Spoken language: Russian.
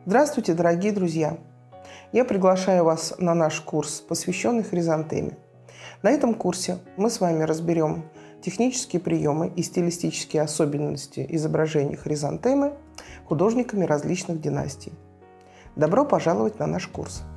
Здравствуйте, дорогие друзья! Я приглашаю вас на наш курс, посвященный хризантеме. На этом курсе мы с вами разберем технические приемы и стилистические особенности изображения хризантемы художниками различных династий. Добро пожаловать на наш курс!